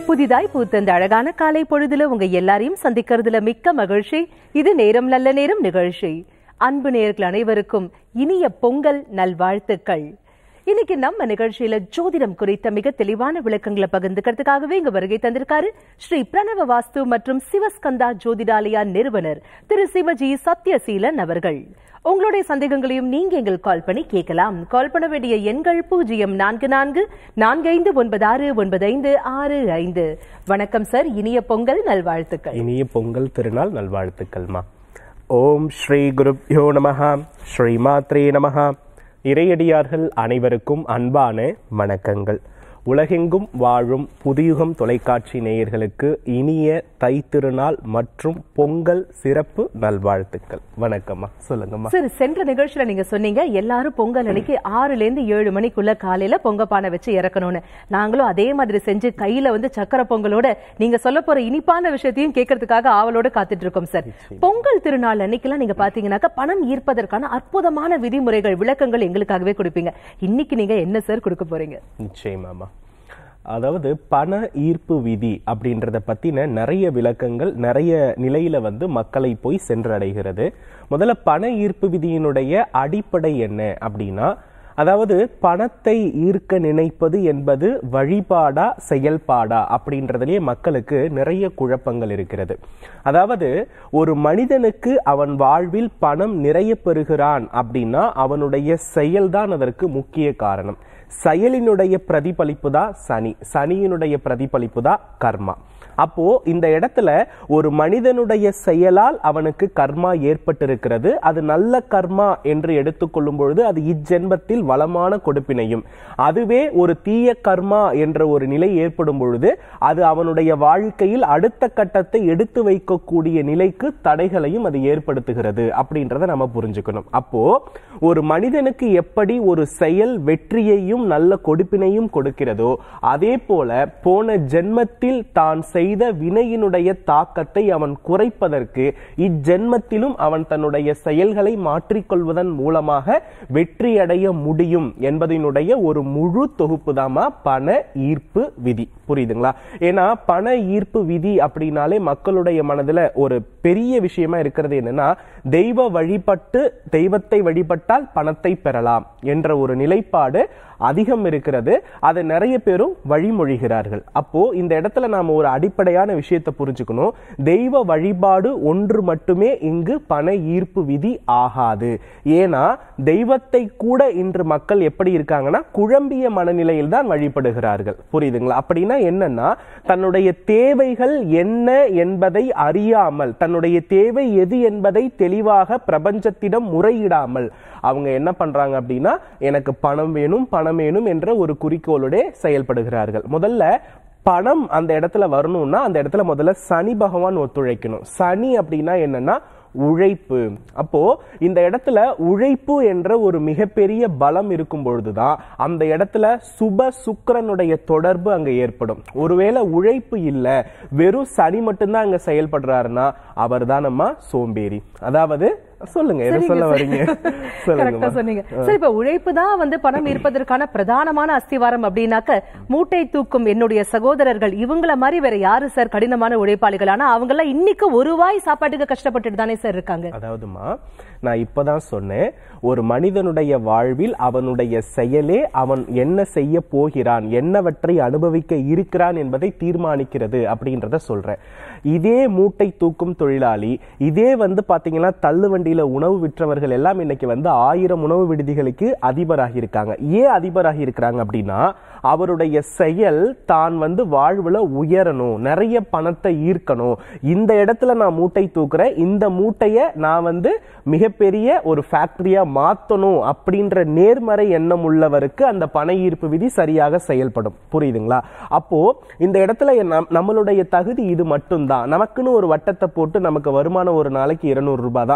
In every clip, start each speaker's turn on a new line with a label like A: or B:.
A: புதிதாய் பூத்த இந்த அழகான காலை பொழுதுல உங்க எல்லாரையும் சந்திக்கிறதுல மிக்க மகிழ்ச்சி. இது நேரம் நல்ல நேரம் நிகழ்ச்சி. அன்பு நேயர்கள் அனைவருக்கும் இனிய பொங்கல் நல்வாழ்த்துக்கள். இன்னைக்கு நம்ம நிகழ்ச்சியில ஜோதிடம் குறித்த மிக தெளிவான விளக்கங்களை பகிர்ந்துக்கிறதுக்காகவே இங்க வருகை தந்திருக்காரு ஸ்ரீ பிரணவ வாஸ்து மற்றும் சிவஸ்கந்தா ஜோதிடாலயா நிறுவனர் திரு வ.G.சத அவர்கள். உங்களுடைய சந்தேகங்களையும் நீங்க எங்களுக்கு கால் பண்ணி கேட்கலாம். கால் பண்ண வேண்டிய எண்கள் 0444459695. வணக்கம் சார், இனிய பொங்கல் நல்வாழ்த்துக்கள்.
B: இனிய பொங்கல் திருநாள் நல்வாழ்த்துக்கள்மா. ஓம் ஸ்ரீ குருப்யோ நமஹ, ஸ்ரீ மாத்ரே நமஹ. இறையடியார்கள் அனைவருக்கும் அன்பான வணக்கங்கள். உலகெங்கும் வாழும் புதுயுகம் தொலைக்காட்சி நேயர்களுக்கு இனிய தை திருநாள் மற்றும் பொங்கல் சிறப்பு நல்வாழ்த்துக்கள். வணக்கம்மா, சொல்லுங்கம்மா.
A: சார், சென்ற நிகழ்ச்சியில நீங்க சொன்னீங்க எல்லாரும் பொங்கல் அன்னைக்கு 6 to 7 மணிக்குள்ள காலையில பொங்கப்பானை வச்சு இறக்கணும்னு. நாங்களும் அதே மாதிரி செஞ்சு கையில சக்கரை பொங்கலோட நீங்க சொல்ல போற இனிப்பான விஷயத்தையும் கேட்கறதுக்காக ஆவலோட காத்துட்டு இருக்கோம் சார். பொங்கல் திருநாள் அன்னைக்கெல்லாம் நீங்க பாத்தீங்கன்னாக்கா பணம் ஈர்ப்பதற்கான அற்புதமான விதிமுறைகள் விளக்கங்கள் எங்களுக்காகவே கொடுப்பீங்க. இன்னைக்கு நீங்க என்ன சார் கொடுக்க போறீங்க?
B: நிச்சயமாமா. அதாவது பண ஈர்ப்பு விதி அப்படின்றத பத்தின நிறைய விளக்கங்கள் நிறைய நிலையில மக்களை போய் சென்றடைகிறது. முதல்ல பண ஈர்ப்பு விதியினுடைய அடிப்படை என்ன அப்படின்னா, அதாவது பணத்தை ஈர்க்க நினைப்பது என்பது வழிபாடா செயல்பாடா அப்படின்றதுலயே மக்களுக்கு நிறைய குழப்பங்கள் இருக்கிறது. அதாவது ஒரு மனிதனுக்கு அவன் வாழ்வில் பணம் நிறைய பெறுகிறான் அப்படின்னா அவனுடைய செயல்தான் அதற்கு முக்கிய காரணம். செயலினுடைய பிரதிபலிப்பு தான் சனி, சனியினுடைய பிரதிபலிப்பு தான் கர்மா. அப்போ இந்த இடத்துல ஒரு மனிதனுடைய செயலால் அவனுக்கு கர்மா ஏற்பட்டிருக்கிறது. அது நல்ல கர்மா என்று எடுத்துக்கொள்ளும் பொழுது அது இஜென்மத்தில் வளமான கொடுப்பினையும், அதுவே ஒரு தீய கர்மா என்ற ஒரு நிலை ஏற்படும் பொழுது அது அவனுடைய வாழ்க்கையில் அடுத்த கட்டத்தை எடுத்து வைக்கக்கூடிய நிலைக்கு தடைகளையும் அது ஏற்படுத்துகிறது அப்படின்றத நம்ம புரிஞ்சுக்கணும். அப்போ ஒரு மனிதனுக்கு எப்படி ஒரு செயல் வெற்றியையும் நல்ல கொடுப்பினையும் கொடுக்கிறதோ, அதே போல போன ஜென்மத்தில் தான் செய்த வினையினுடைய தாக்கத்தை அவன் குறைப்பதற்கு இஜென்மத்திலும் அவன் தன்னுடைய செயல்களை மாற்றிக்கொள்வதன் மூலமாக வெற்றி அடைய முடியும் என்பதனுடைய ஒரு முழு தொகுப்பு தாமா பண ஈர்ப்பு விதி. புரியுதுங்களா? ஏன்னா பண ஈர்ப்பு விதி அப்படின்னாலே மக்களுடைய மனதுல ஒரு பெரிய விஷயமா இருக்கிறது என்னன்னா, தெய்வத்தை வழிபட்டால் பணத்தை பெறலாம் என்ற ஒரு நிலைப்பாடு அதிகம் இருக்கிறது. அதை நிறைய பேரும் வழிமொழிகிறார்கள். அப்போ இந்த இடத்துல நாம ஒரு அடிப்படையான விஷயத்தை புரிஞ்சுக்கணும். தெய்வ வழிபாடு ஒன்று மட்டுமே இங்கு பண ஈர்ப்பு விதி ஆகாது. ஏன்னா தெய்வத்தை கூட இன்று மக்கள் எப்படி இருக்காங்கன்னா குழம்பிய மனநிலையில் தான் வழிபடுகிறார்கள். புரியுதுங்களா? அப்படின்னா என்னன்னா, தன்னுடைய தேவைகள் என்ன என்பதை அறியாமல், தன்னுடைய தேவை எது என்பதை தெளிவாக பிரபஞ்சத்திடம் முறையிடாமல் அவங்க என்ன பண்றாங்க அப்படின்னா, எனக்கு பணம் வேணும் என்ற ஒரு குறிக்கோளோட செயல்படுகிறார்கள். முதல்ல பணம் அந்த இடத்துல வரணும்னா அந்த இடத்துல முதல்ல சனி பகவான் ஒத்துழைக்கணும். சனி அப்படின்னா என்னன்னா உழைப்பு. அப்போ இந்த இடத்துல உழைப்பு என்ற ஒரு மிகப்பெரிய பலம் இருக்கும் பொழுதுதான் அந்த இடத்துல சுப சுக்கிரனுடைய தொடர்பு அங்க ஏற்படும். ஒருவேளை உழைப்பு இல்ல, வெறும் சனி மட்டும்தான் அங்க செயல்படுறாருன்னா அவர் தான் நம்ம சோம்பேறி. அதாவது சொல்லுங்க, என்ன சொல்ல வரீங்க?
A: கரெக்ட்டா சொன்னீங்க. சரி, இப்ப உழைப்பு தான் பணம் ஈர்ப்பதற்கான பிரதானமான அஸ்திவாரம் அப்படின்னாக்க மூட்டை தூக்கும் என்னுடைய சகோதரர்கள் இவங்கள மாதிரி வேற யாரு சார் கடினமான உழைப்பாளிகள்? ஆனா அவங்க எல்லாம் இன்னைக்கு ஒரு வாய் சாப்பாட்டுக்கு கஷ்டப்பட்டுட்டு தானே சார் இருக்காங்க.
B: அதாவதுமா, நான் இப்பதான் சொன்னேன், ஒரு மனிதனுடைய வாழ்வில் அவனுடைய செயலே அவன் என்ன செய்ய போகிறான், என்னவற்றை அனுபவிக்க இருக்கிறான் என்பதை தீர்மானிக்கிறது அப்படின்றத சொல்றேன். இதே மூட்டை தூக்கும் தொழிலாளி, இதே பாத்தீங்கன்னா தள்ளுவண்டியில உணவு விற்றவர்கள் எல்லாம் இன்னைக்கு 1000 உணவு விடுதிகளுக்கு அதிபராகி இருக்காங்க. ஏன் அதிபராகி இருக்கிறாங்க அப்படின்னா, அவருடைய செயல் தான் வாழ்வுல உயரணும், நிறைய பணத்தை ஈர்க்கணும், இந்த இடத்துல நான் மூட்டை தூக்குறேன், இந்த மூட்டைய நான் மிகப்பெரிய ஒரு ஃபேக்டரியா மாத்தணும் அப்படின்ற நேர்மறை எண்ணம் உள்ளவருக்கு அந்த பண ஈர்ப்பு விதி சரியாக செயல்படும். புரியுதுங்களா? அப்போ இந்த இடத்துல நம்மளுடைய தகுதி இது மட்டும்தான். நமக்குன்னு ஒரு வட்டத்தை போட்டு நமக்கு வருமானம் ஒரு நாளைக்கு 200 ரூபாய் தான், இதுதான்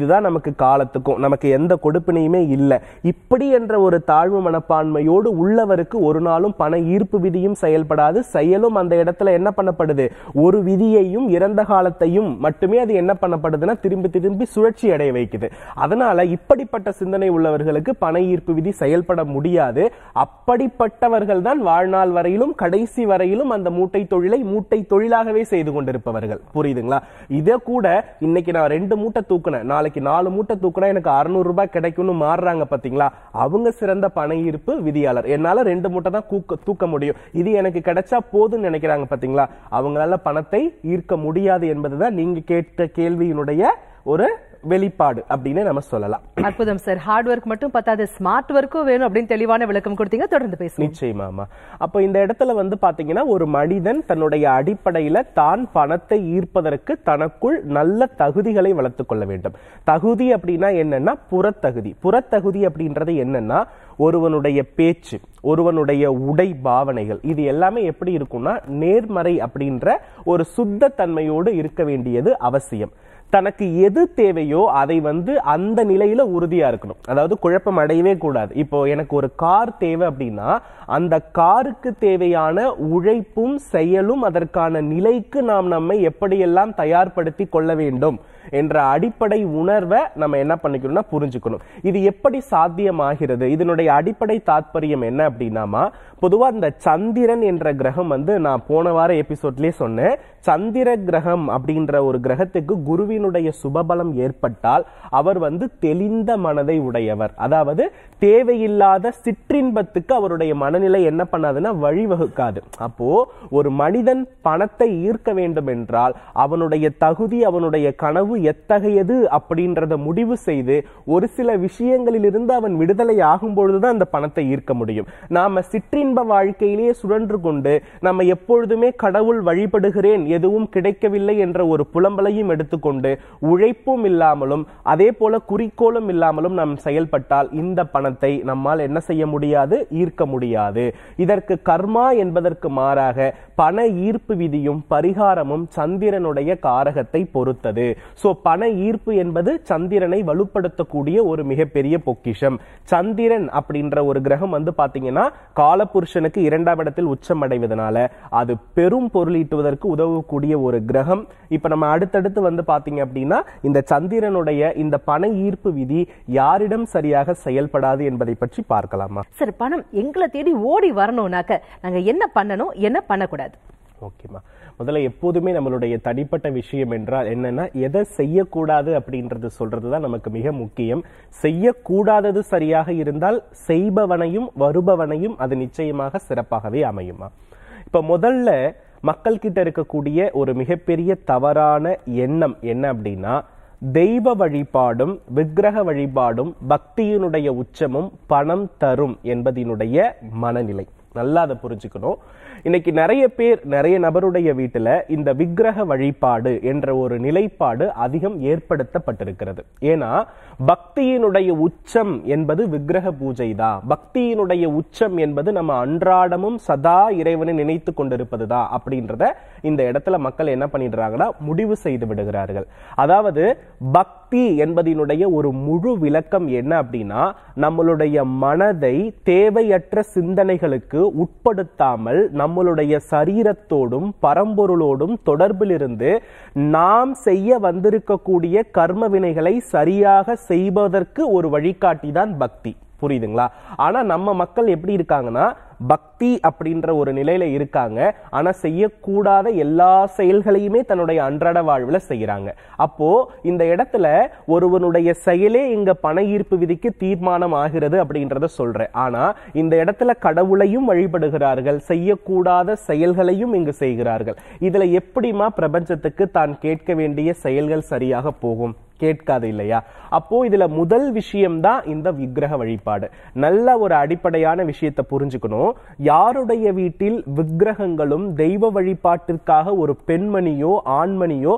B: இதுதான் நமக்கு காலத்துக்கும், நமக்கு எந்த கொடுப்பினையுமே இல்லை, இப்படி என்ற ஒரு தாழ்வு மனப்பான்மையோடு உள்ளவருக்கு ஒரு நாளும் பண ஈர்ப்பு விதியும் செயல்படாது. செயலும் அந்த இடத்துல என்ன பண்ணப்படுது, ஒரு விதியையும் இறந்த காலத்தையும் மட்டுமே அது என்ன பண்ணப்படுதுன்னா திரும்பி திரும்பி சுழற்சி அடைய வைக்குது. அதனால இப்படிப்பட்ட சிந்தனை உள்ளவர்களுக்கு பண ஈர்ப்பு விதி செயல்பட முடியாது. அப்படிப்பட்டவர்கள் தான் வாழ்நாள் வரையிலும் கடைசி வரையிலும் அந்த மூட்டை தொழிலை மூட்டை தொழிலாகவே செய்து கொண்டிருப்பவர்கள். புரியுதுங்களா? இதை கூட இன்னைக்கு நான் 2 மூட்டை தூக்குனேன், நாளைக்கு 4 மூட்டை தூக்குனா எனக்கு 600 ரூபாய் கிடைக்கும்னு மாறுறாங்க பாத்தீங்களா? அவங்க சிறந்த பண ஈர்ப்பு விதியாளர். என்னால 2 மூட்டை தான் தூக்க முடியும், இது எனக்கு கிடைச்சா போதும்னு நினைக்கிறாங்க பாத்தீங்களா? அவங்களால பணத்தை ஈர்க்க முடியாது என்பதுதான் நீங்க கேட்ட கேள்வியினுடைய ஒரு வெளிப்பாடு அப்படின்னு நம்ம சொல்லலாம்.
A: அற்புதம் சார். ஹார்ட் ஒர்க் மட்டும் பத்தாது, ஸ்மார்ட் ஒர்க்கும் வேணும் அப்படின்னு தெளிவான விளக்கம் கொடுத்தீங்க. தொடர்ந்து பேசுவோம்.
B: நிச்சயமாமா. அப்ப இந்த இடத்துல வந்து பாத்தீங்கன்னா ஒரு மனிதன் தன்னுடைய அடிப்படையில தான் பணத்தை ஈர்ப்பதற்கு தனக்குள் நல்ல தகுதிகளை வளர்த்துக் கொள்ள வேண்டும். தகுதி அப்படின்னா என்னன்னா புறத்தகுதி. புறத்தகுதி அப்படின்றது என்னன்னா ஒருவனுடைய பேச்சு, ஒருவனுடைய உடை பாவனைகள், இது எல்லாமே எப்படி இருக்கும்னா நேர்மறை அப்படின்ற ஒரு சுத்த தன்மையோடு இருக்க வேண்டியது அவசியம். தனக்கு எது தேவையோ அதை வந்து அந்த நிலையில உறுதியா இருக்கணும். அதாவது குழப்பம் அடையவே கூடாது. இப்போ எனக்கு ஒரு கார் தேவை அப்படின்னா அந்த காருக்கு தேவையான உழைப்பும் செயலும் அதற்கான நிலைக்கு நாம் நம்மை எப்படியெல்லாம் தயார்படுத்தி கொள்ள வேண்டும் என்ற அடிப்படை உணர்வை நம்ம என்ன பண்ணிக்கணும்னா புரிஞ்சுக்கணும். இது எப்படி சாத்தியமாகிறது, இதனுடைய அடிப்படை தாத்பரியம் என்ன அப்படின்னாமா, பொதுவா இந்த சந்திரன் என்ற கிரகம் வந்து நான் போன வார எபிசோட்லயே சொன்னேன், சந்திர கிரகம் அப்படின்ற ஒரு கிரகத்துக்கு குருவினுடைய சுபபலம் ஏற்பட்டால் அவர் வந்து தெளிந்த மனதை உடையவர். அதாவது தேவையில்லாத சிற்றின்பத்துக்கு அவருடைய மனநிலை என்ன பண்ணாதுன்னா வழிவகுக்காது. அப்போ ஒரு மனிதன் பணத்தை ஈர்க்க வேண்டும் என்றால் அவனுடைய தகுதி, அவனுடைய கனவு எத்தகையது அப்படின்றத முடிவு செய்து ஒரு சில விஷயங்களிலிருந்து அவன் விடுதலை ஆகும் பொழுதுதான் அந்த பணத்தை ஈர்க்க முடியும். நாம சிற்றின்ப வாழ்க்கையிலேயே சுழன்று கொண்டு நம்ம எப்பொழுதுமே கடவுள் வழிபடுகிறேன், எதுவும் கிடைக்கவில்லை என்ற ஒரு புலம்பலையும் எடுத்துக்கொண்டு உழைப்பும் இல்லாமலும் அதே போல குறிக்கோளும் இல்லாமலும் நாம் செயல்பட்டால் இந்த பணத்தை நம்மால் என்ன செய்ய முடியாது, ஈர்க்க முடியாது. இதற்கு கர்மா என்பதற்கு மாறாக பண ஈர்ப்பு விதியும் பரிகாரமும் சந்திரனுடைய காரகத்தை பொறுத்தது. சோ பண ஈர்ப்பு என்பது சந்திரனை வலுப்படுத்தக்கூடிய ஒரு மிகப்பெரிய பொக்கிஷம். சந்திரன் அப்படின்ற ஒரு கிரகம் வந்து பாத்தீங்கன்னா காலபுருஷனுக்கு 2ஆம் இடத்தில் உச்சம் அடைவதனால அது பெரும் பொருளீட்டுவதற்கு உதவக்கூடிய ஒரு கிரகம். இப்ப நம்ம அடுத்தடுத்து வந்து பாத்தீங்க அப்படின்னா இந்த சந்திரனுடைய இந்த பண ஈர்ப்பு விதி யாரிடம் சரியாக செயல்படாது என்பதை பற்றி பார்க்கலாமா?
A: சரி, பணம் எங்களை தேடி ஓடி வரணும்னாக்க நாங்க என்ன பண்ணணும், என்ன பண்ணக்கூடாது?
B: ஓகேமா. முதல்ல எப்போதுமே நம்மளுடைய தனிப்பட்ட விஷயம் என்றால் என்னன்னா எதை செய்யக்கூடாது அப்படின்றது சொல்றதுதான் நமக்கு மிக முக்கியம். செய்யக்கூடாதது சரியாக இருந்தால் செய்பவனையும் வருபவனையும் அது நிச்சயமாக சிறப்பாகவே அமையுமா. இப்ப முதல்ல மக்கள் கிட்ட இருக்கக்கூடிய ஒரு மிகப்பெரிய தவறான எண்ணம் என்ன அப்படின்னா தெய்வ வழிபாடும் விக்கிரக வழிபாடும் பக்தியினுடைய உச்சமும் பணம் தரும் என்பதனுடைய மனநிலை. நல்லா அதை புரிஞ்சுக்கணும். இன்னைக்கு நிறைய பேர், நிறைய நபருடைய வீட்டுல இந்த விக்கிரக வழிபாடு என்ற ஒரு நிலைப்பாடு அதிகம் ஏற்படுத்தப்பட்டிருக்கிறது. ஏன்னா பக்தியினுடைய உச்சம் என்பது விக்கிரக பூஜை தான், பக்தியினுடைய உச்சம் என்பது நம்ம அன்றாடமும் சதா இறைவனை நினைத்து கொண்டிருப்பதுதான் அப்படின்றத இந்த இடத்துல மக்கள் என்ன பண்ணிடுறாங்கன்னா முடிவு செய்து விடுகிறார்கள். அதாவது பக்தி என்பதனுடைய ஒரு முழு விளக்கம் என்ன அப்படின்னா நம்மளுடைய மனதை தேவையற்ற சிந்தனைகளுக்கு உட்படுத்தாமல் நம்மளுடைய சரீரத்தோடும் பரம்பொருளோடும் தொடர்பில் இருந்து நாம் செய்ய வந்திருக்கக்கூடிய கர்ம வினைகளை சரியாக செய்வதற்கு ஒரு வழிகாட்டி தான் பக்தி. புரியுதுங்களா? ஆனா நம்ம மக்கள் எப்படி இருக்காங்கன்னா பக்தி அப்படின்ற ஒரு நிலையில இருக்காங்க, ஆனா செய்யக்கூடாத எல்லா செயல்களையுமே தன்னுடைய அன்றாட வாழ்வுல செய்யறாங்க. அப்போ இந்த இடத்துல ஒருவனுடைய செயலே இங்க பண ஈர்ப்பு விதிக்கு தீர்மானம் ஆகிறது அப்படின்றத சொல்றேன். ஆனா இந்த இடத்துல கடவுளையும் வழிபடுகிறார்கள், செய்யக்கூடாத செயல்களையும் இங்கு செய்கிறார்கள். இதுல எப்படிமா பிரபஞ்சத்துக்கு தான் கேட்க வேண்டிய செயல்கள் சரியாக போகும்? கேட்காது இல்லையா? அப்போ இதுல முதல் விஷயம்தான் இந்த விக்கிரக வழிபாடு. நல்ல ஒரு அடிப்படையான விஷயத்தை புரிஞ்சுக்கணும். யாருடைய வீட்டில் விக்கிரகங்களும் தெய்வ வழிபாட்டிற்காக ஒரு பெண்மணியோ ஆண்மணியோ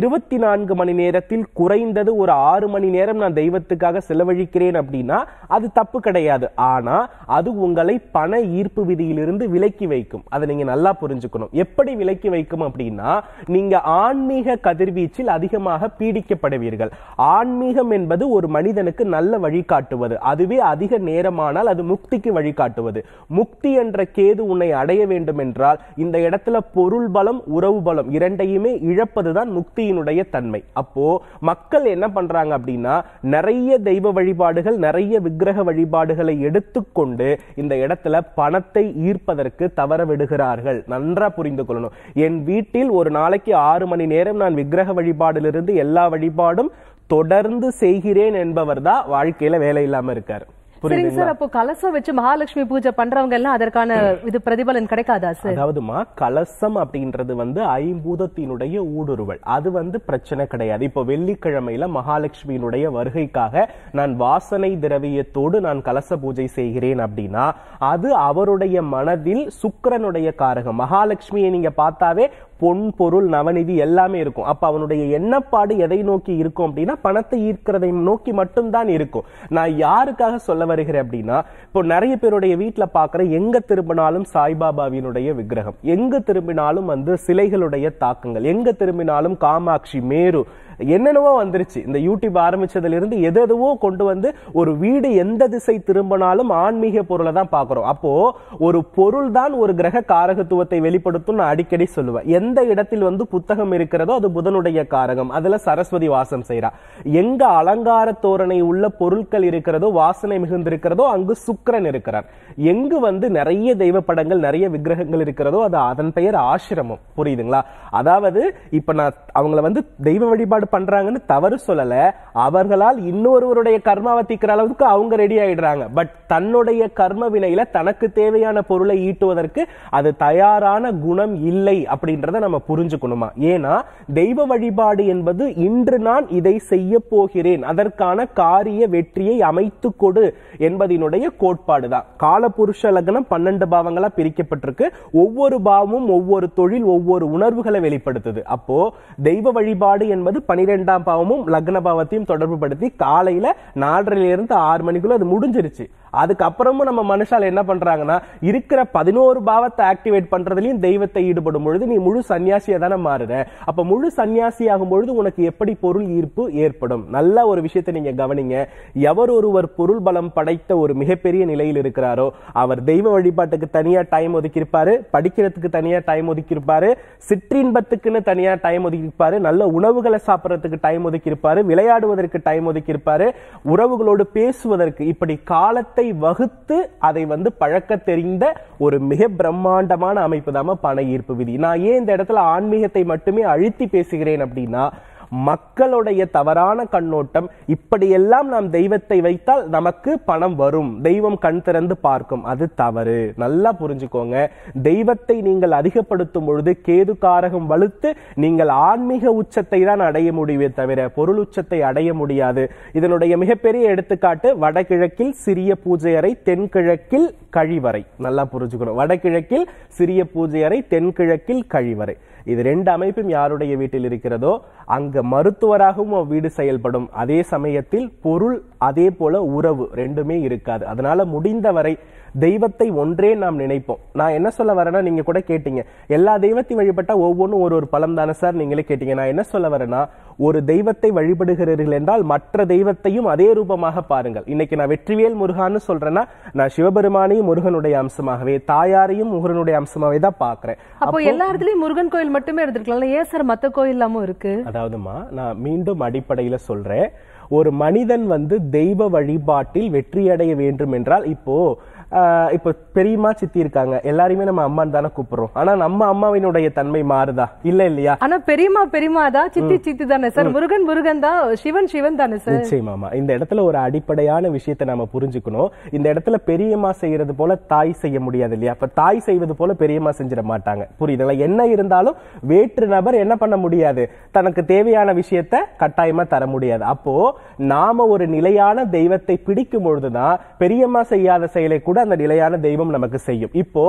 B: 24 மணி நேரத்தில் குறைந்தது ஒரு 6 மணி நேரம் நான் தெய்வத்துக்காக செலவழிக்கிறேன் அப்படின்னா அது தப்பு கிடையாது. ஆனா அது உங்களை பண ஈர்ப்பு விதியிலிருந்து விலக்கி வைக்கும். அதை நீங்க நல்லா புரிஞ்சுக்கணும். எப்படி விலக்கி வைக்கும் அப்படின்னா நீங்க ஆன்மீக கதிர்வீச்சில் அதிகமாக பீடிக்கப்படுவீர்கள். சொல்லுவார்கள். ஆன்மீகம் என்பது ஒரு மனிதனுக்கு நல்ல வழிகாட்டுவது, அதுவே அதிக நேரமானால் அது முக்திக்கு வழிகாட்டுவது. முக்தி என்ற கேது உன்னை அடைய வேண்டும் என்றால் இந்த இடத்துல பொருள் பலம் உறவு பலம் இரண்டையுமே இழப்பதுதான் முக்தியினுடைய தன்மை. அப்போ மக்கள் என்ன பண்றாங்க அப்படின்னா நிறைய தெய்வ வழிபாடுகள் நிறைய விக்கிரக வழிபாடுகளை எடுத்துக்கொண்டு இந்த இடத்துல பணத்தை ஈர்ப்பதற்கு தவற விடுகிறார்கள். நன்றா புரிந்து கொள்ளணும். என் வீட்டில் ஒரு நாளைக்கு 6 மணி நேரம் நான் விக்கிரக வழிபாடிலிருந்து எல்லா வழிபாடும் தொடர்ந்து செய்கிறேன் என்பவர் தான் வாழ்க்கையில வேலை இல்லாம இருக்காரு.
A: சரிங்க சார், அப்போ கலசம் வச்சு மகாலட்சுமி பூஜை பண்றவங்க எல்லாம் அதற்கான இது பிரதிபலன் கிடைக்காதா சார்?
B: அதாவதுமா கலசம் அப்படின்றது ஐம்பூதத்தினுடைய ஊடுருவல், அது பிரச்சனை கிடையாது. இப்போ வெள்ளிக்கிழமையில மகாலட்சுமியினுடைய வருகைக்காக நான் வாசனை திரவியத்தோடு நான் கலச பூஜை செய்கிறேன் அப்படின்னா அது அவருடைய மனதில் சுக்கிரனுடைய காரகம். மகாலட்சுமியை நீங்க பார்த்தாவே பொன் பொருள் நவநிதி எல்லாமே இருக்கும். அப்ப அவனுடைய எண்ணப்பாடு எதை நோக்கி இருக்கும் அப்படின்னா பணத்தை ஈர்க்கிறதை நோக்கி மட்டும்தான் இருக்கும். நான் யாருக்காக சொல்ல வருகிறேன் அப்படின்னா இப்போ நிறைய பேருடைய வீட்டுல பாக்குற எங்க திரும்பினாலும் சாய்பாபாவினுடைய விக்கிரகம், எங்க திரும்பினாலும் சிலைகளுடைய தாக்கங்கள், எங்க திரும்பினாலும் காமாட்சி மேரு என்னென்னவோ வந்துருச்சு. இந்த யூடியூப் ஆரம்பிச்சதுல இருந்து எதுவோ கொண்டு ஒரு வீடு எந்த திசை திரும்பினாலும் ஆன்மீக பொருளை தான் பாக்குறோம். அப்போ ஒரு பொருள் தான் ஒரு கிரக காரகத்துவத்தை வெளிப்படுத்தும். நான் அடிக்கடி சொல்லுவேன், எந்த இடத்தில் புத்தகம் இருக்கிறதோ அது புதனுடைய காரகம், அதுல சரஸ்வதி வாசம் செய்யறா. எங்க அலங்கார தோரணை உள்ள பொருட்கள் இருக்கிறதோ வாசனை மிகுந்திருக்கிறதோ அங்கு சுக்கிரன் இருக்கிறார். எங்கு நிறைய தெய்வ படங்கள் நிறைய விக்கிரகங்கள் இருக்கிறதோ அது அதன் பெயர் ஆசிரமம். புரியுதுங்களா? அதாவது இப்ப நான் அவங்கள தெய்வ வழிபாடு பண்றாங்கன்னு தவறு சொல்லல, அவர்களால் இன்னொருவருடைய கர்மாவை தீக்கிற அளவுக்கு அவங்க ரெடி ஆயிடுறாங்க. பட் தன்னுடைய கர்ம வினையில தனக்கு தேவையான பொருளை ஈட்டுவதற்கு அது தயாரான குணம் இல்லை அப்படின்றத நம்ம புரிஞ்சுக்கணுமா? ஏன்னா தெய்வ வழிபாடு என்பது இன்று நான் இதை செய்ய போகிறேன், அதற்கான காரிய வெற்றியை அமைத்து கொடு என்பதனுடைய கோட்பாடு தான். காலபுருஷ லக்னம் 12 பாவங்களா பிரிக்கப்பட்டிருக்கு. ஒவ்வொரு பாவமும் ஒவ்வொரு தொழில் ஒவ்வொரு உணர்வுகளை வெளிப்படுத்துது. அப்போ தெய்வ வழிபாடு என்பது 12ஆம் பாவமும் லக்ன பாவத்தையும் தொடர்பு படுத்தி காலையில 4:30 6 மணிக்குள்ள அது முடிஞ்சிருச்சு. அதுக்கப்புறமும் நம்ம மனுஷால என்ன பண்றாங்கன்னா இருக்கிற 11 பாவத்தை ஆக்டிவேட் பண்றதுலயும் தெய்வத்தை ஈடுபடும் பொழுது நீ முழு சன்னியாசியா தானே மாறுற. அப்ப முழு சன்னியாசி ஆகும் பொழுது உனக்கு எப்படி பொருள் ஈர்ப்பு ஏற்படும்? நல்ல ஒரு விஷயத்தை நீங்க கவனிங்க. எவர் ஒருவர் பொருள் பலம் படைத்த ஒரு மிகப்பெரிய நிலையில் இருக்கிறாரோ அவர் தெய்வ வழிபாட்டுக்கு தனியா டைம் ஒதுக்கி இருப்பாரு, படிக்கிறதுக்கு தனியா டைம் ஒதுக்கி இருப்பாரு, சிற்றின்பத்துக்குன்னு தனியா டைம் ஒதுக்கி இருப்பாரு, நல்ல உணவுகளை சாப்பிடறதுக்கு டைம் ஒதுக்கி இருப்பாரு, விளையாடுவதற்கு டைம் ஒதுக்கி இருப்பாரு, உறவுகளோடு பேசுவதற்கு, இப்படி காலத்தை வகுத்து அதை பழக்க தெரிந்த ஒரு மிக பிரம்மாண்டமான அமைப்பு தான் பண ஈர்ப்பு விதி. நான் ஏன் இந்த இடத்துல ஆன்மீகத்தை மட்டுமே அழுத்தி பேசுகிறேன் அப்படின்னா மக்களுடைய தவறான கண்ணோட்டம் இப்படியெல்லாம் நாம் தெய்வத்தை வைத்தால் நமக்கு பணம் வரும், தெய்வம் கண் திறந்து பார்க்கும், அது தவறு. நல்லா புரிஞ்சுக்கோங்க. தெய்வத்தை நீங்கள் அதிகப்படுத்தும் பொழுது கேது காரகம் வலுத்து நீங்கள் ஆன்மீக உச்சத்தை தான் அடைய முடிவே தவிர பொருள் உச்சத்தை அடைய முடியாது. இதனுடைய மிகப்பெரிய எடுத்துக்காட்டு வடகிழக்கில் சிறிய பூஜை அறை, தென்கிழக்கில் கழிவறை. நல்லா புரிஞ்சுக்கணும். வடகிழக்கில் சிறிய பூஜை அறை, தென்கிழக்கில் கழிவறை. இது 2 அமைப்பும் யாருடைய வீட்டில் இருக்கிறதோ அங்க மருத்துவராகவும் வீடு செயல்படும். அதே சமயத்தில் பொருள் அதே போல உறவு ரெண்டுமே இருக்காது. அதனால முடிந்தவரை தெய்வத்தை ஒன்றே நாம் நினைப்போம். நான் என்ன சொல்ல வரேன்னா, நீங்க கூட கேட்டீங்க எல்லா தெய்வத்தையும் வழிபட்டா ஒவ்வொன்றும் ஒரு பலம் தானே சார், நீங்களே கேட்டீங்க. நான் என்ன சொல்ல வரேன்னா, ஒரு தெய்வத்தை வழிபடுகிறீர்கள் என்றால் மற்ற தெய்வத்தையும் அதே ரூபமாக பாருங்கள். இன்னைக்கு நான் வெற்றிவேல் முருகான்னு சொல்றேன்னா நான் சிவபெருமானையும் முருகனுடைய அம்சமாகவே, தாயாரையும் முருகனுடைய அம்சமாகவே தான் பாக்குறேன்.
A: அப்போ எல்லா இடத்துலயும் முருகன் கோயில் மட்டுமே எடுத்துக்கலாம், ஏன் சார் மத்த கோயில் எல்லாமும் இருக்கு?
B: அதாவதுமா நான் மீண்டும் அடிப்படையில சொல்றேன், ஒரு மனிதன் தெய்வ வழிபாட்டில் வெற்றி அடைய வேண்டும் என்றால் இப்போ பெரியம்மா சித்தி இருக்காங்க, எல்லாருமே நம்ம அம்மான்னு தானே கூப்பிடுறோம். ஆனா நம்ம அம்மாவினுடைய தன்மை மாறுதா? இல்ல இல்லையா?
A: ஆனா பெரியம்மா தான், சித்தி சித்தி தானே சார், முருகன் தான், சிவன் தானே சார்.
B: நிச்சயமாமா. இந்த இடத்துல ஒரு அடிப்படையான விஷயத்தை நாம புரிஞ்சுக்கணும். இந்த இடத்துல பெரியம்மா செய்யறது போல தாய் செய்ய முடியாது இல்லையா? அப்ப தாய் செய்வது போல பெரியம்மா செஞ்சிட மாட்டாங்க. புரியுதுங்களா? என்ன இருந்தாலும் வேற்று நபர் என்ன பண்ண முடியாது, தனக்கு தேவையான விஷயத்த கட்டாயமா தர முடியாது. அப்போ நாம ஒரு நிலையான தெய்வத்தை பிடிக்கும் பொழுதுதான் பெரியம்மா செய்யாத செயலை கூட அந்த நிலையான தெய்வம் நமக்கு செய்யும். இப்போ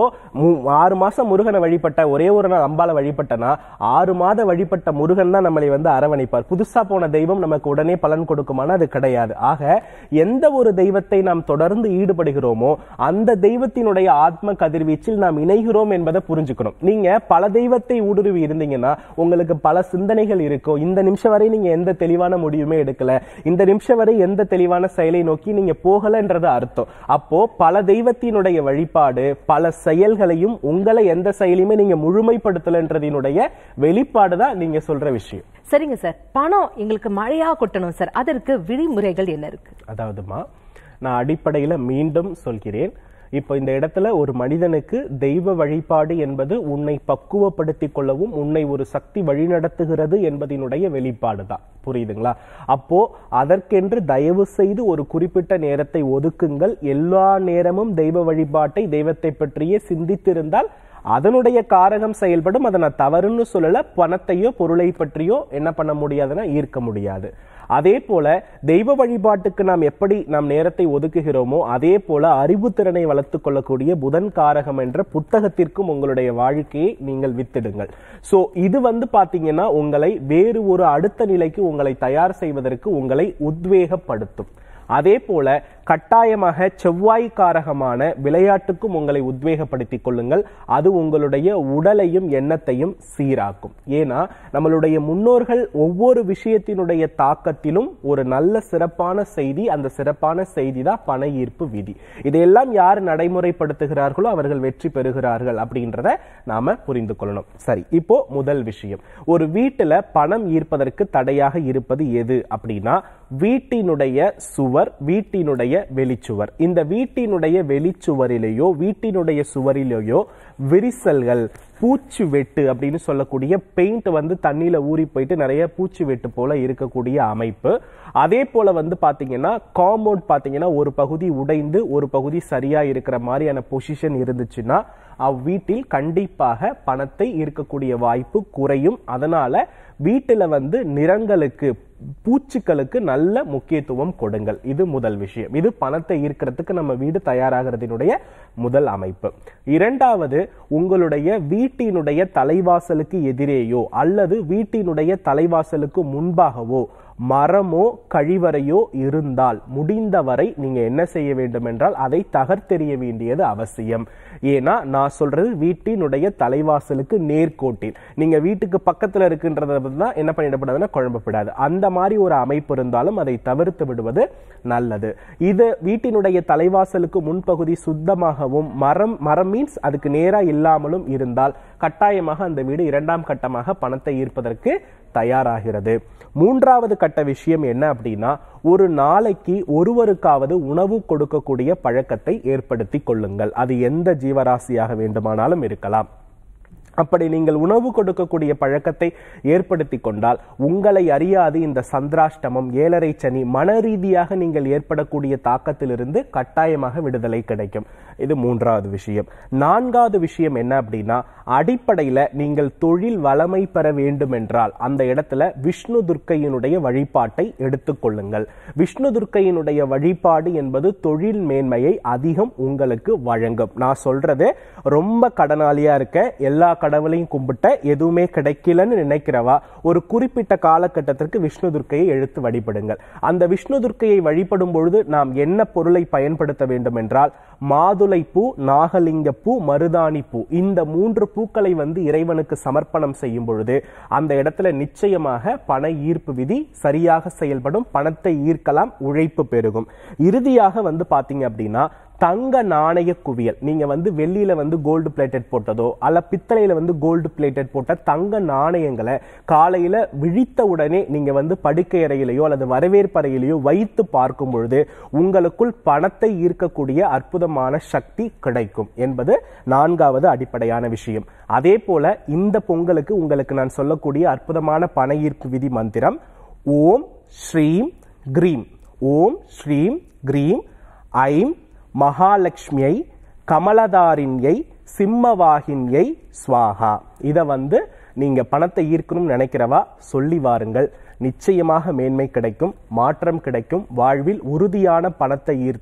B: 6 மாசம் முருகனை வழிபட்ட, ஒரே ஒரு நாள் அம்பாளை வழிபட்டனா 6 மாத வழிபட்ட முருகன் தான் நம்மளை வந்து அரவணைப்பார். புதுசா போன தெய்வம் நமக்கு உடனே பலன் கொடுக்குமானா அது கிடையாது. ஆக எந்த ஒரு தெய்வத்தை நாம் தொடர்ந்து ஈடுபடுகிறோமோ அந்த தெய்வத்தினுடைய ஆத்ம கதிர்வீச்சில் நாம் இணைகிறோம் என்பதை புரிஞ்சுக்கணும். நீங்க பல தெய்வத்தை ஊடுருவி இருந்தீங்கன்னா உங்களுக்கு பல சிந்தனைகள் இருக்கும். இந்த நிமிஷம் வரை நீங்க எந்த தெளிவான முடிவுமே எடுக்கல, இந்த நிமிஷம் வரை எந்த தெளிவான செயலை நோக்கி நீங்க போகலன்றது அர்த்தம். அப்போ பல தெய்வத்தினுடைய வழிபாடு, பல செயல்களையும் உங்களை எந்த செயலையுமே நீங்க முழுமைப்படுத்தலன்றதினுடைய வெளிப்பாடுதான் நீங்க சொல்ற விஷயம்.
A: சரிங்க சார், பணம் எங்களுக்கு மழையா கொட்டணும் சார், அதற்கு விதிமுறைகள் என்ன இருக்கு?
B: அதாவதுமா, நான் அடிப்படையில மீண்டும் சொல்கிறேன், இப்போ இந்த இடத்துல ஒரு மனிதனுக்கு தெய்வ வழிபாடு என்பது உன்னை பக்குவப்படுத்திக் கொள்ளவும் உன்னை ஒரு சக்தி வழிநடத்துகிறது என்பதனுடைய வெளிப்பாடு தான். புரியுதுங்களா? அப்போ அதற்கென்று தயவு செய்து ஒரு குறிப்பிட்ட நேரத்தை ஒதுக்குங்கள். எல்லா நேரமும் தெய்வ வழிபாட்டை, தெய்வத்தை பற்றியே சிந்தித்திருந்தால் அதனுடைய காரகம் செயல்படும். அதை நான் தவறுன்னு சொல்லல. பணத்தையோ பொருளை பற்றியோ என்ன பண்ண முடியாதுன்னா ஈர்க்க முடியாது. அதே போல தெய்வ வழிபாட்டுக்கு நாம் எப்படி நேரத்தை ஒதுக்குகிறோமோ அதே போல அறிவுத்திறனை வளர்த்துக் கொள்ளக்கூடிய புதன் காரகம் என்ற புத்தகத்திற்கும் உங்களுடைய வாழ்க்கையை நீங்கள் வித்திடுங்கள். சோ இது வந்து பாத்தீங்கன்னா உங்களை வேறு ஒரு அடுத்த நிலைக்கு உங்களை தயார் செய்வதற்கு உங்களை உத்வேகப்படுத்தும். அதே போல கட்டாயமாக செவ்வாய் காரகமான விளையாட்டுக்கும் உங்களை உத்வேகப்படுத்திக் கொள்ளுங்கள். அது உங்களுடைய உடலையும் எண்ணத்தையும் சீராக்கும். ஏன்னா நம்மளுடைய முன்னோர்கள் ஒவ்வொரு விஷயத்தினுடைய தாக்கத்திலும் ஒரு நல்ல சிறப்பான செய்தி, அந்த சிறப்பான செய்தி தான் பண ஈர்ப்பு விதி. இதையெல்லாம் யார் நடைமுறைப்படுத்துகிறார்களோ அவர்கள் வெற்றி பெறுகிறார்கள் அப்படின்றத நாம புரிந்து கொள்ளணும். சரி, இப்போ முதல் விஷயம், ஒரு வீட்டுல பணம் ஈர்ப்பதற்கு தடையாக இருப்பது எது அப்படின்னா வீட்டினுடைய சுவர், வீட்டினுடைய வெளிச்சுவர். இந்த வீட்டினுடைய வெளிச்சுவரிலேயோ வீட்டினுடைய சுவரிலேயோ விரிசல்கள், பூச்சி வெட்டு அப்படின்னு சொல்லக்கூடிய பெயிண்ட் வந்து தண்ணியில ஊறி போயிட்டு நிறைய பூச்சி வெட்டு போல இருக்கக்கூடிய அமைப்பு. அதே போல வந்து பாத்தீங்கன்னா காம்பவுண்ட் பாத்தீங்கன்னா ஒரு பகுதி உடைந்து ஒரு பகுதி சரியா இருக்கிற மாதிரியான பொசிஷன் இருந்துச்சுன்னா அவ்வீட்டில் கண்டிப்பாக பணத்தை ஈர்க்கக்கூடிய வாய்ப்பு குறையும். அதனால வீட்டுல வந்து நிறங்களுக்கு, பூச்சிகளுக்கு நல்ல முக்கியத்துவம் கொடுங்கள். இது முதல் விஷயம். இது பணத்தை ஈர்க்கிறதுக்கு நம்ம வீடு தயாராகிறதுடைய முதல் அமைப்பு. இரண்டாவது, உங்களுடைய வீட்டினுடைய தலைவாசலுக்கு எதிரேயோ அல்லது வீட்டினுடைய தலைவாசலுக்கு முன்பாகவோ மரமோ கழிவறையோ இருந்தால் முடிந்தவரை நீங்க என்ன செய்ய வேண்டும் என்றால் அதை தகர்த்தெறிய வேண்டியது அவசியம். ஏன்னா நான் சொல்றது வீட்டினுடைய தலைவாசலுக்கு நேர்கோட்டில், நீங்க வீட்டுக்கு பக்கத்துல இருக்கின்றத தான் என்ன பண்ணிடப்படாதுன்னா குழம்பப்படாது. அந்த மாதிரி ஒரு அமைப்பு இருந்தாலும் அதை தவிர்த்து விடுவது நல்லது. இது வீட்டினுடைய தலைவாசலுக்கு முன்பகுதி சுத்தமாகவும் மரம் மீன்ஸ் அதுக்கு நேரா இல்லாமலும் இருந்தால் கட்டாயமாக அந்த வீடு இரண்டாம் கட்டமாக பணத்தை ஈர்ப்பதற்கு தயாராகிறது. மூன்றாவது கட்ட விஷயம் என்ன அப்படின்னா ஒரு நாளைக்கு ஒருவருக்காவது உணவு கொடுக்கக்கூடிய பழக்கத்தை ஏற்படுத்திக் கொள்ளுங்கள். அது எந்த ஜீவராசியாக வேண்டுமானாலும் இருக்கலாம். அப்படி நீங்கள் உணவு கொடுக்கக்கூடிய பழக்கத்தை ஏற்படுத்தி கொண்டால் உங்களை அறியாது இந்த சந்திராஷ்டமம், ஏழரை சனி, மன ரீதியாக நீங்கள் ஏற்படக்கூடிய தாக்கத்திலிருந்து கட்டாயமாக விடுதலை கிடைக்கும். இது மூன்றாவது விஷயம். நான்காவது விஷயம் என்ன அப்படின்னா அடிப்படையில நீங்கள் தொழில் வளமை பெற வேண்டும் என்றால் அந்த இடத்துல விஷ்ணு துர்க்கையினுடைய வழிபாட்டை எடுத்துக்கொள்ளுங்கள். விஷ்ணு துர்க்கையினுடைய வழிபாடு என்பது தொழில் மேன்மையை அதிகம் உங்களுக்கு வழங்கும். நான் சொல்றது ரொம்ப கடனாளியா இருக்க, எல்லா கடவுளையும் கும்பிட்ட எதுவுமே கிடைக்கலன்னு நினைக்கிறவா ஒரு குறிப்பிட்ட காலகட்டத்திற்கு விஷ்ணு துர்க்கையை எடுத்து வழிபடுங்கள். அந்த விஷ்ணு துர்க்கையை வழிபடும் பொழுது நாம் என்ன பொருளை பயன்படுத்த வேண்டும் என்றால் மாதுளை பூ, நாகலிங்க பூ, மருதாணி பூ, இந்த 3 பூக்களை வந்து இறைவனுக்கு சமர்ப்பணம் செய்யும் பொழுது அந்த இடத்துல நிச்சயமாக பண ஈர்ப்பு விதி சரியாக செயல்படும். பணத்தை ஈர்க்கலாம், உழைப்பு பெருகும். இறுதியாக வந்து பாத்தீங்க அப்படின்னா தங்க நாணய குவியல், நீங்க வந்து வெள்ளியில வந்து கோல்டு பிளேட்டட் போட்டதோ அல்ல பித்தளையில வந்து கோல்டு பிளேட்டட் போட்ட தங்க நாணயங்களை காலையில விழித்த உடனே நீங்க வந்து படுக்கை அறையிலேயோ அல்லது வரவேற்பறையிலேயோ வைத்து பார்க்கும் பொழுது உங்களுக்குள் பணத்தை ஈர்க்கக்கூடிய அற்புதமான சக்தி கிடைக்கும் என்பது நான்காவது அடிப்படையான விஷயம். அதே போல இந்த பொங்கலுக்கு உங்களுக்கு நான் சொல்லக்கூடிய அற்புதமான பண ஈர்ப்பு விதி மந்திரம் ஓம் ஸ்ரீம் கிரீம். ஓம் ஸ்ரீம் கிரீம் ஐம் மகாலட்சுமியை கமலதாரிணியை சிம்மவாகினியை ஸ்வாகா. இதை வந்து நீங்க பணத்தை ஈர்க்கணும்னு நினைக்கிறவா சொல்லி வாருங்கள். நிச்சயமாக மேன்மை கிடைக்கும், மாற்றம் கிடைக்கும். வாழ்வில் உறுதியான பணத்தை ஈர்த்து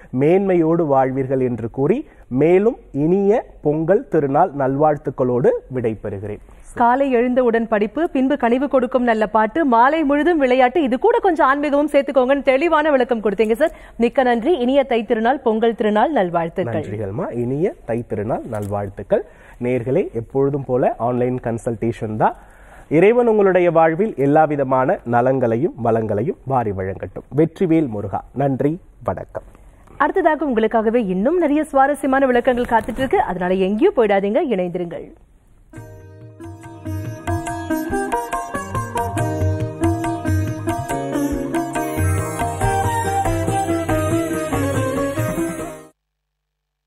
B: மேன்மையோடு வாழ்வீர்கள் என்று கூறி மேலும் இனிய பொங்கல் திருநாள் நல்வாழ்த்துக்களோடு விடைபெறுகிறேன்.
A: காலை எழுந்தவுடன் படிப்பு, பின்பு கனிவு கொடுக்கும் நல்ல பாட்டு, மாலை முழுதும் விளையாட்டு, இது கூட கொஞ்சம் ஆன்மீகமும் சேர்த்துக்கோங்கன்னு தெளிவான விளக்கம் கொடுத்தீங்க சார். மிக்க நன்றி. இனிய தை திருநாள், பொங்கல் திருநாள் நல்வாழ்த்துக்கள்.
B: நன்றிகள்மா. இனிய தை திருநாள் நல்வாழ்த்துக்கள். நேயர்களே, எப்பொழுதும் போல ஆன்லைன் கன்சல்டேஷன் தான். இறைவன் உங்களுடைய வாழ்வில் எல்லா விதமான நலங்களையும் வளங்களையும் வாரி வழங்கட்டும். வெற்றிவேல் முருகா. நன்றி, வணக்கம்.
A: அடுத்ததாக உங்களுக்காகவே இன்னும் நிறைய சுவாரஸ்யமான விளக்கங்கள் காத்துட்டு இருக்கு. அதனால எங்கேயும் போயிடாதீங்க, இணைந்திருங்கள்.